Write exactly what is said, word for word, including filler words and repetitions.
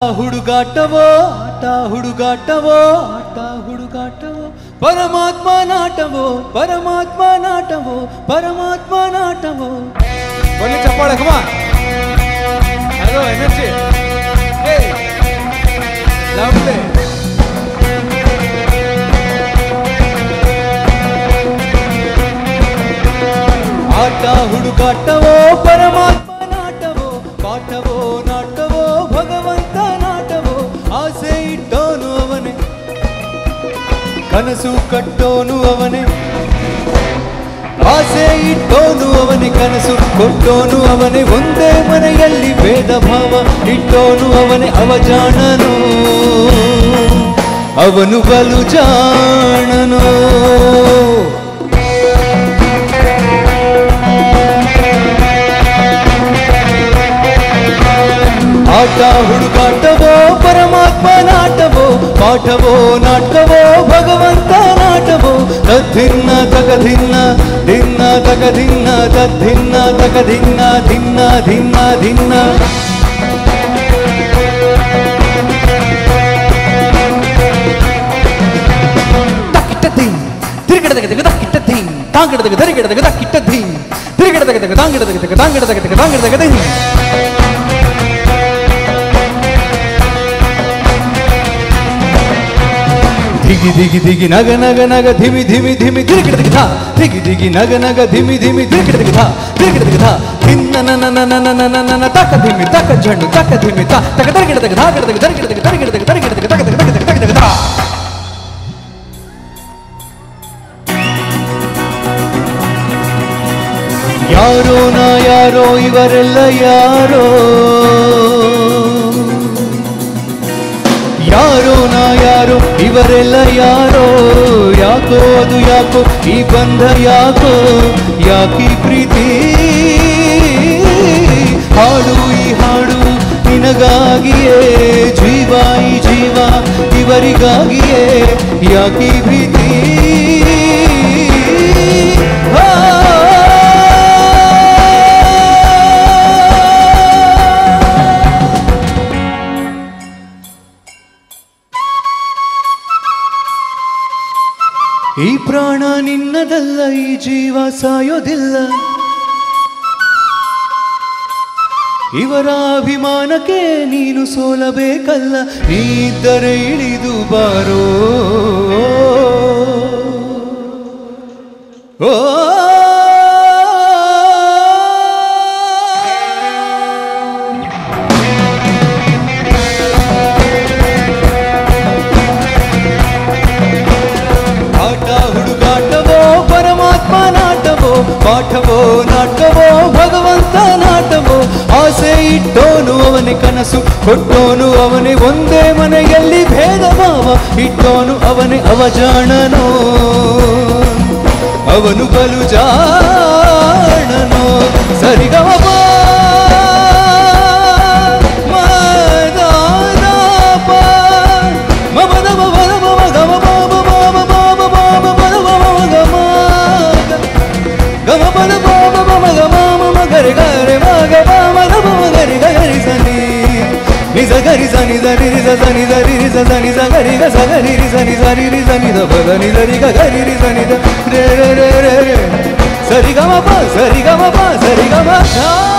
ಹುಡುಗಾಟವೋ ಆಟ ಹುಡುಗಾಟವೋ ಆಟ ಹುಡುಗಾಟವೋ ಪರಮಾತ್ಮ ನಾಟವೋ ಪರಮಾತ್ಮ ನಾಟವೋ ಪರಮಾತ್ಮ ನಾಟವೋ. ಒಳ್ಳೆ ಚಪ್ಪಾಳೆ ಕಮ ಹಲೋ ಎನರ್ಜಿ ಲವ್ಲಿ. ಆಟ ಹುಡುಗಾಟವೋ ಪರಮಾತ್ಮ ನಾಟವೋ ಪಾಠವೋ ನಾಟವೋ ಭಗವಂತ ನಾಟವೋ. ಆಸೆ ಇಟ್ಟೋನು ಅವನೇ ಕನಸು ಕಟ್ಟೋನು ಅವನೇ ಆಸೆ ಇಟ್ಟೋನು ಅವನೇ ಕನಸು ಕೊಟ್ಟೋನು ಅವನೇ. ಒಂದೇ ಮನೆಯಲ್ಲಿ ಭೇದ ಭಾವ ಇಟ್ಟೋನು ಅವನೇ. ಅವಜಾಣನು ಅವನು ಬಲು ಜಾಣನು. ಆಟ ಹುಡುಗಾಟವೋ ಪರಮಾತ್ಮ ನಾಟವೋ ಪಾಠವೋ ನಾಟವೋ ಭಗವಂತ ನಾಟವೋ. ತದ್ದಿನ್ನ ತಗದಿನ್ನ ದಿನ್ನ ತಗದಿನ್ನ ತದ್ದಿನ್ನ ತಗದಿನ್ನ ದಿನ್ನ ಧಿನ್ನ ಧಿನ್ನ. ತಕ್ಕಿಟ್ಟ ಧಿನ್ ತಿರುಗಿಡದಗ ತೆಗೆದ ಕಿಟ್ಟ ಧಿನ್ ತಾಂಗಿಡದಗ ದರಿಗಿಡದಗ ತಕ್ಕಿಟ್ಟ ಧಿನ್ ತಿರುಗಿಡದಗ ತೆಗೆದ ತಾಂಗಿಡದಗ ತೆಗೆದ ತಾಂಗಿಡದಗ ತೆಗೆದ ತಾಂಗಿಡದಗ ಧಿನ್. ಧಿಗಿ ಧಿಗಿ ಧಿಗಿ ನಗ ನಗ ನಗ ಧಿಮಿ ಧಿಮಿ ಧಿಮಿ ತಿರುಗಿಡದಗ ಧಾ ಧಿಗಿ ಧಿಗಿ ನಗ ನಗ ಧಿಮಿ ಧಿಮಿ ತಿರುಗಿಡದಗ ಧಾ ತಿರುಗಿಡದಗ ಧಾ ಧಿನ್ನ ನನ ನನ ನನ ನನ ನನ ತಕ ಧಿಮಿ ತಕ ಜಂಡು ತಕ ಧಿಮಿ ತಾ ತಕ ದರಿಗಿಡದಗ ಧಾ ಗಿಡದಗ ದರಿಗಿಡದಗ ದರಿಗಿಡದಗ ದರಿಗಿಡದಗ ತಕ ತಕ ತಕ ತಕ ತಕ ಧಾ. ಯಾರೋ ನಾ ಯಾರೋ ಇವರೆಲ್ಲ ಯಾರೋ ಯಾರೋ ನಾ ಯಾರೋ ಇವರೆಲ್ಲ ಯಾರೋ. ಯಾಕೋ ಅದು ಯಾಕೋ ಈ ಬಂಧ ಯಾಕೋ ಯಾಕಿ ಪ್ರೀತಿ. ಹಾಡು ಈ ಹಾಡು ನಿನಗಾಗಿಯೇ ಜೀವ ಈ ಜೀವ ಇವರಿಗಾಗಿಯೇ ಯಾಕಿ ಪ್ರೀತಿ. ಈ ಪ್ರಾಣ ನಿನ್ನದಲ್ಲ ಈ ಜೀವ ಸಾಯೋದಿಲ್ಲ. ಇವರ ಅಭಿಮಾನಕ್ಕೆ ನೀನು ಸೋಲಬೇಕಲ್ಲ. ನೀದ್ದರೆ ಇಳಿದು ಬಾರೋ ಓ ಪಾಠವೋ ನಾಟವೋ ಭಗವಂತ ನಾಟವೋ. ಆಸೆ ಇಟ್ಟೋನು ಅವನೇ ಕನಸು ಕೊಟ್ಟೋನು ಅವನೇ. ಒಂದೇ ಮನೆಯಲ್ಲಿ ಭೇದ ಭಾವ ಇಟ್ಟೋನು ಅವನೇ. ಅವಜಾಣನೋ ಅವನು ಬಲು ಜಾಣನೋ. ಸರಿಗಮ నిజ గరి సని సరి రిజ సని సరి రిజ సని సగరి గ సగరి రి సని సరి రి సని ద పద ని సరి గ గరి రి సని ద రే రే రే రే సరి గ మ ప సరి గ మ ప సరి గ మ